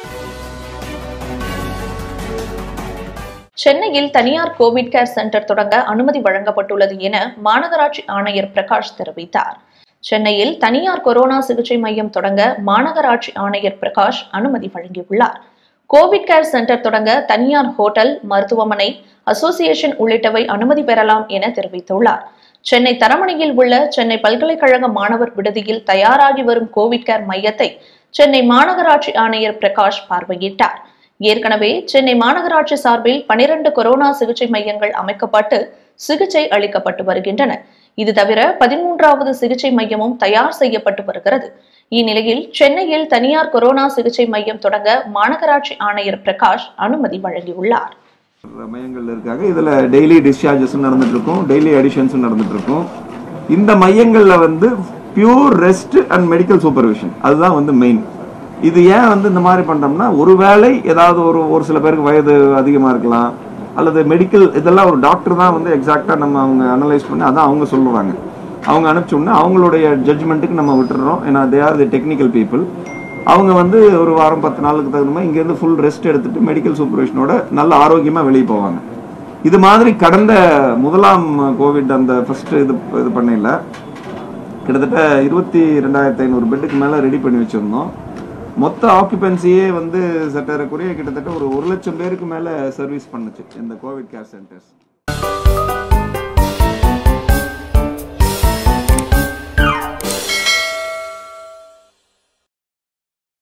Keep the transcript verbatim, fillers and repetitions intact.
சென்னையில் தனியார் Covid care centre தொடங்க அனுமதி வழங்கப்பட்டுள்ளது என மாநகராட்சி ஆணையர் பிரகாஷ் தெரிவித்தார். சென்னையில் தனியார் கொரோனா சிகிச்சை மையம் தொடங்க மாநகராட்சி ஆணையர் பிரகாஷ் அனுமதி வழங்கியுள்ளார். கோவிட் கேர் சென்டர் தொடங்க தனியார் ஹோட்டல், மருத்துவமனை, அசோசியேஷன் உள்ளிட்டவை அனுமதி பெறலாம் என தெரிவித்துள்ளார். சென்னை தரமணியில் உள்ள சென்னை பல்கலைக்கழக மாணவர் விடுதியில் தயாராகி வரும் கோவிட் கேர் மையத்தை சென்னை மாநகராட்சி ஆணையர் பிரகாஷ் பார்வையிட்டார். ஏற்கனவே சென்னை மாநகராட்சி சார்பில் பனிரண்டு கொரோனா சிகிச்சை மையங்கள் அமைக்கப்பட்டு சிகிச்சை அளிக்கப்பட்டு வருகின்றன. இது தவிர பதிமூன்றாவது சிகிச்சை மையமும் தயார் செய்யப்பட்டு வருகிறது. இந்நிலையில் சென்னையில் தனியார் கொரோனா சிகிச்சை மையம் தொடங்க மாநகராட்சி ஆணையர் பிரகாஷ் அனுமதி வழங்கியுள்ளார். மையங்கள் இருக்காங்க. இதுல டெய்லி டிஸ்சார்ஜஸ் நடந்துட்டு இருக்கும், டெய்லி அடிஷன்ஸ் நடந்துட்டு இருக்கும். இந்த மையங்கள்ல வந்து pure rest and medical supervision அதுதான் வந்து மெயின். இது ஏன் வந்து இந்த மாதிரி பண்றோம்னா, ஒருவேளை ஏதாவது ஒரு ஒரு சில பேருக்கு வயது அதிகமா இருக்கலாம், அல்லது மெடிக்கல் இதெல்லாம் ஒரு டாக்டர் தான் வந்து எக்ஸாக்டா நம்ம அவங்க அனலைஸ் பண்ணி அதான் அவங்க சொல்லுவாங்க. அவங்க அனுப்பிச்சோம்னா அவங்களுடைய ஜட்ஜ்மெண்ட்டுக்கு நம்ம விட்டுறோம். ஏன்னா they are the technical people. அவங்க வந்து ஒரு வாரம் பத்து நாளுக்கு தகுந்த மாதிரி இங்கேருந்து ஃபுல் ரெஸ்ட் எடுத்துட்டு மெடிக்கல் சூப்பர்விஷனோட நல்ல ஆரோக்கியமாக வெளியே போவாங்க. இது மாதிரி கடந்த முதலாம் கோவிட் அந்த ஃபர்ஸ்ட் இது இது பண்ணல கிட்டத்தட்ட இருபத்தி ரெண்டாயிரத்தி ஐநூறு பெட்டுக்கு மேலே ரெடி பண்ணி வச்சுருந்தோம். மொத்த ஆக்குபென்சியே வந்து சட்டக்குறைய கிட்டத்தட்ட ஒரு ஒரு லட்சம் பேருக்கு மேலே சர்வீஸ் பண்ணுச்சு இந்த கோவிட் கேர் சென்டர்ஸ்.